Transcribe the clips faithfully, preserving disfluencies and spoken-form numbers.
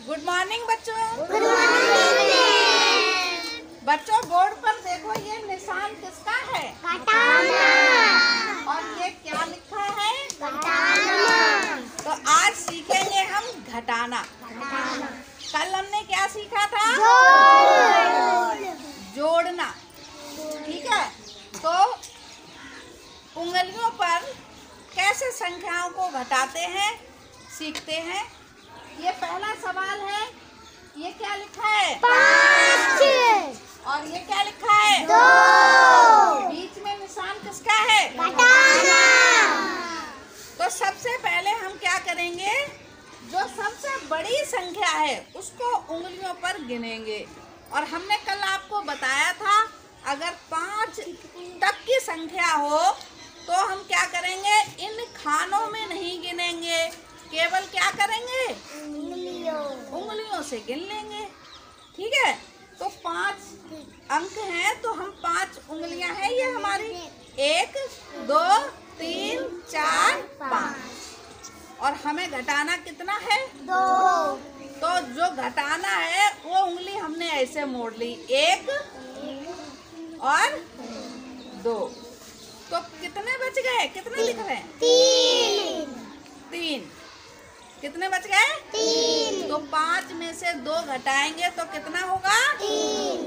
Good morning बच्चों। Good morning. बच्चों board पर देखो, ये निशान किसका है? घटाना। और ये क्या लिखा है? घटाना। तो आज सीखेंगे हम घटाना। घटाना। कल हमने क्या सीखा था? जोड़। जोड़ना। ठीक है, तो उंगलियों पर कैसे संख्याओं को घटाते हैं सीखते हैं। ये पहला सवाल है, ये क्या लिखा है? पाँच। और ये क्या लिखा है? दो। बीच में निशान किसका है? घटाना। तो सबसे पहले हम क्या करेंगे, जो सबसे बड़ी संख्या है उसको उंगलियों पर गिनेंगे। और हमने कल आपको बताया था, अगर पाँच तक की संख्या हो तो हम क्या करेंगे, इन खानों में नहीं गिनेंगे, केवल क्या करेंगे, उंगलियों उंगलियों से गिन लेंगे। ठीक है, तो पांच अंक हैं, तो हम पांच उंगलियां हैं ये हमारी, एक दो तीन चार पाँच। और हमें घटाना कितना है? दो। तो जो घटाना है वो उंगली हमने ऐसे मोड़ ली, एक और दो। तो कितने बच गए? कितने लिख रहे हैं? तीन। तीन। कितने बच गए? तीन। तो पाँच में से दो घटाएंगे तो कितना होगा? तीन।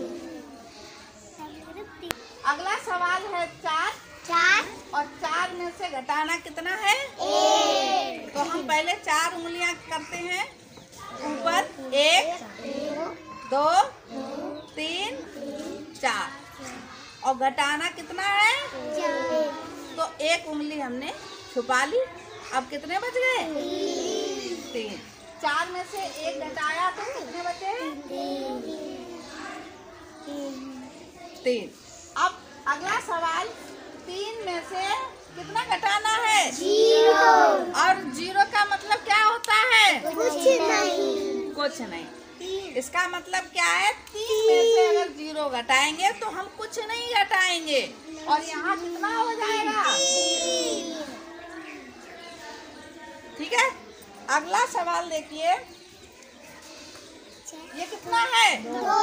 अगला सवाल है चार। चार। और चार में से घटाना कितना है? एक। तो हम पहले चार उंगलियां करते हैं ऊपर, एक दो तीन चार। और घटाना कितना है? तो एक उंगली हमने छुपा ली। अब कितने बच गए? तीन। चार में से एक घटाया तो कितने बचे? तीन। अब अगला सवाल, तीन में से कितना घटाना है? जीरो। और जीरो का मतलब क्या होता है? कुछ नहीं। कुछ नहीं। इसका मतलब क्या है? तीन में से अगर जीरो घटाएंगे तो हम कुछ नहीं घटाएंगे। और यहाँ कितना हो जाएगा? ठीक है, अगला सवाल देखिए, ये कितना है? दो।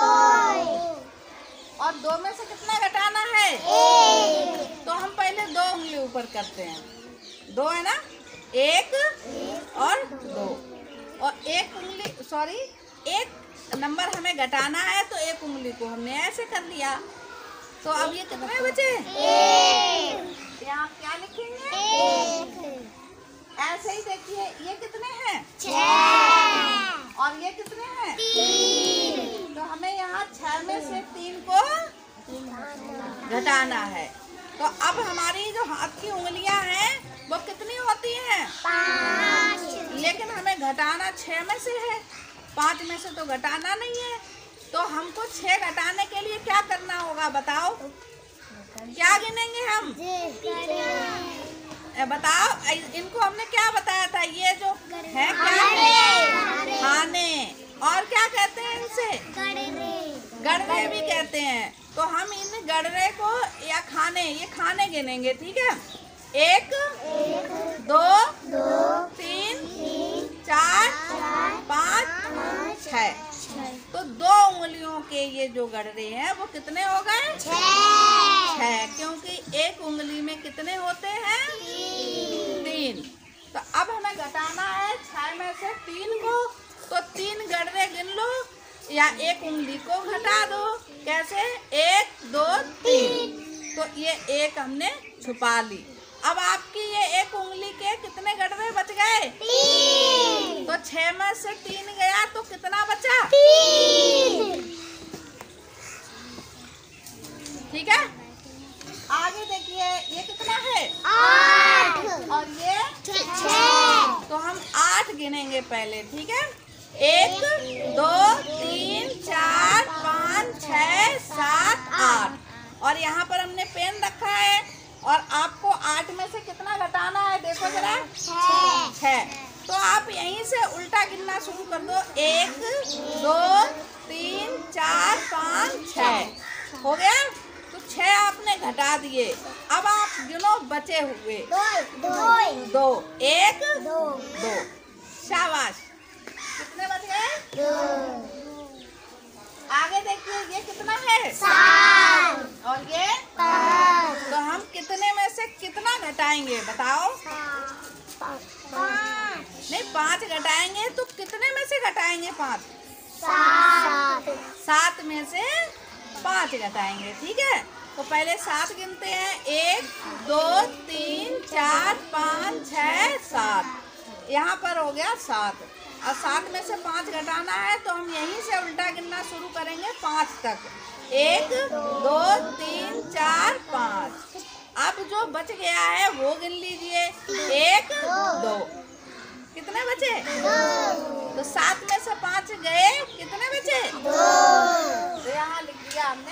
और दो में से कितना घटाना है? एक। तो हम पहले दो उंगली ऊपर करते हैं, दो है ना, एक और दो। और एक उंगली सॉरी एक नंबर हमें घटाना है, तो एक उंगली को हमने ऐसे कर लिया। तो अब ये कितने बचे? एक। यहाँ क्या लिखेंगे? एक। ऐसे ही देखिए, ये कितने हैं? छह। और ये कितने हैं? तीन। तो हमें यहाँ छह में से तीन को घटाना है। तो अब हमारी जो हाथ की उंगलियां हैं वो कितनी होती हैं? पाँच। लेकिन हमें घटाना छह में से है, पाँच में से तो घटाना नहीं है। तो हमको छह घटाने के लिए क्या करना होगा बताओ? क्या गिनेंगे हम? ए, बताओ, इनको हमने क्या बताया था? ये जो है क्या? खाने। और क्या कहते हैं इनसे? गड़रे भी कहते हैं। तो हम इन गड़रे को या खाने, ये खाने गिनेंगे। ठीक है, एक दो तीन चार पाँच छः। तो दो उंगलियों के ये जो गड़रे हैं वो कितने हो गए? छः। क्योंकि एक उंगली में कितने होते हैं? तीन। तो अब हमें घटाना है छः में से तीन को, तो तीन गड़रे गिन लो या एक उंगली को घटा दो। कैसे? एक दो तीन। तो ये एक हमने छुपा ली। अब आपकी ये एक उंगली के कितने गड़रे बच गए? तीन। तो छह में से तीन गया तो कितना बचा? तीन। ठीक है, आगे देखिए, ये कितना है? आठ। और ये छह। तो हम आठ गिनेंगे पहले। ठीक है, एक दो तीन चार पाँच छः सात आठ। और यहाँ पर हमने पेन रखा है, और आपको आठ में से कितना घटाना है देखो जरा? छः। तो आप यहीं से उल्टा गिनना शुरू कर दो, एक दो तीन चार पाँच छः। हो गया? तो छः आपने घटा दिए। अब आप गिनो बचे हुए। दो। दो। एक दो। दो। शाबाश। कितने बच गए? दो। आगे देखिए ये कितना है? सात। और ये पाँच। तो हम कितने में से कितना घटाएंगे बताओ? पाँच। नहीं, पाँच घटाएंगे तो कितने में से घटाएंगे? पाँच। सात। सात में से पाँच घटाएंगे। ठीक है, तो पहले सात गिनते हैं। एक दो तीन चार पाँच छः सात। यहाँ पर हो गया सात। और सात में से पाँच घटाना है तो हम यहीं से उल्टा गिनना शुरू करेंगे पाँच तक। एक दो तीन चार पाँच। अब जो बच गया है वो गिन लीजिए। एक दो। कितने बचे? दो। तो सात में से पाँच गए, कितने बचे? दो। तो यहाँ लिख दिया हमने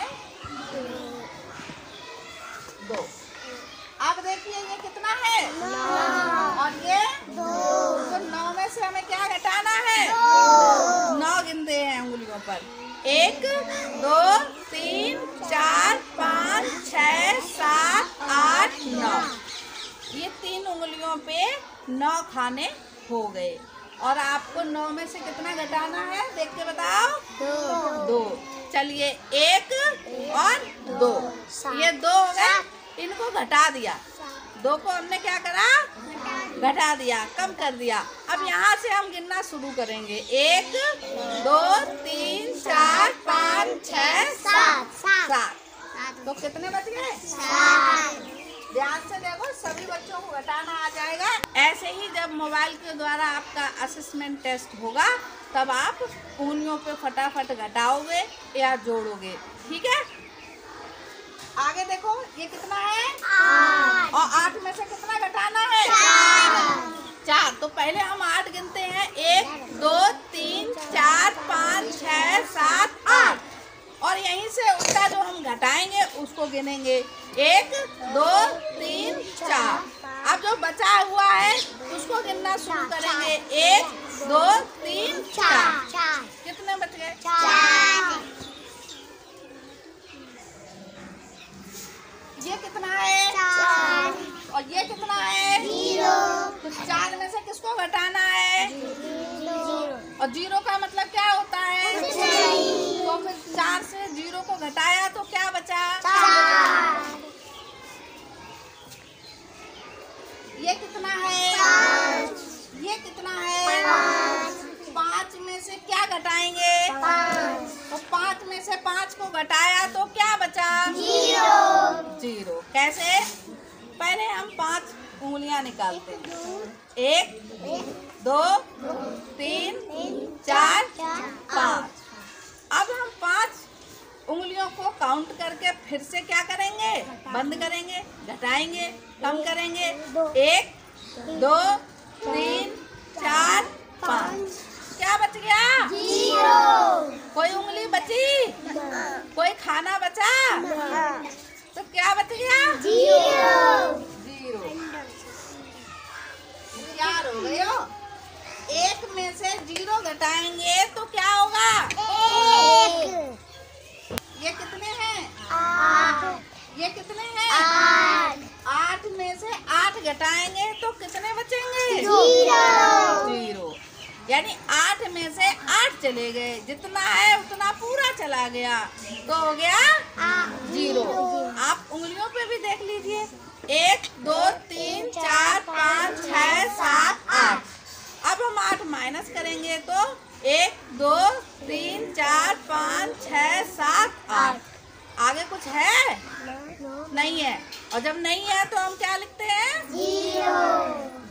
दो। अब देखिए ये कितना है? नौ। और ये दो। तो नौ में से हमें क्या घटाना है? दो। नौ गिनते हैं उंगलियों पर। एक दो तीन चार पाँच छः सात आठ नौ। ये तीन उंगलियों पे नौ खाने हो गए। और आपको नौ में से कितना घटाना है देख के बताओ? दो। दो। चलिए एक और दो, ये दो हो गए, इनको घटा दिया। दो को हमने क्या करा? घटा दिया, कम कर दिया। अब यहाँ से हम गिनना शुरू करेंगे। एक दो तीन चार पाँच छः सात। सात। तो कितने बच गए? सात। ध्यान से देखो, सभी बच्चों को घटाना आ जाएगा। ऐसे ही जब मोबाइल के द्वारा आपका असेसमेंट टेस्ट होगा तब आप उंगलियों पे फटाफट घटाओगे या जोड़ोगे। ठीक है, आगे देखो ये कितना है? आठ। और आठ में से कितना घटाना है? चार। चार। तो पहले हम आठ गिनते हैं। एक दो तीन चार पाँच छः सात आठ। और यहीं से उल्टा जो हम घटाएंगे उसको गिनेंगे। एक दो तीन चार। अब जो बचा हुआ है उसको गिनना शुरू करेंगे। एक दो तीन चार। कितने बच गए? चार। ये कितना है? चार। और ये कितना है? जीरो। तो चार में से किसको घटाना है? जीरो। और जीरो का मतलब क्या होता है? कुछ नहीं। तो फिर चार से जीरो को घटाया तो क्या बचा? चार। ये कितना है? पाँच। ये कितना है? पाँच। पाँच में से क्या घटाएंगे? पाँच। तो पाँच में से पाँच को घटाया तो क्या बचा? जीरो। जीरो। कैसे? पहले हम पांच उंगलियां निकालते हैं। एक दो तीन चार पाँच। अब हम पांच उंगलियों को काउंट करके फिर से क्या करेंगे? बंद करेंगे, घटाएंगे, कम करेंगे। एक दो तीन चार पाँच। क्या बच गया? जीरो। कोई उंगली बची? कोई खाना बचा? तो क्या बच गया? जीरो। जीरो। चार हो गए हो। एक में से जीरो घटाएंगे तो क्या होगा? एक। ये कितने हैं? आठ। ये कितने हैं? आठ। आठ में से आठ घटाएंगे तो कितने बचेंगे? जीरो। जीरो। यानी आठ में से आठ चले गए, जितना है उतना पूरा चला गया तो हो गया जीरो। आप उंगलियों पे भी देख लीजिए। एक दो तीन चार पाँच छः सात आठ। अब हम आठ माइनस करेंगे तो एक दो तीन चार पाँच छः सात आठ। आगे कुछ है? नहीं है। और जब नहीं है तो हम क्या लिखते हैं? जीरो।